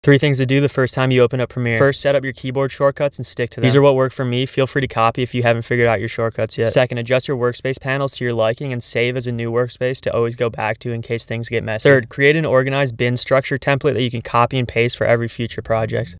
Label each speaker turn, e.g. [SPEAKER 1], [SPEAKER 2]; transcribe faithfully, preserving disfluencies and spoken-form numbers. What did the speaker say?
[SPEAKER 1] Three things to do the first time you open up Premiere. First, set up your keyboard shortcuts and stick to them. These are what work for me. Feel free to copy if you haven't figured out your shortcuts yet. Second, adjust your workspace panels to your liking and save as a new workspace to always go back to in case things get messy. Third, create an organized bin structure template that you can copy and paste for every future project.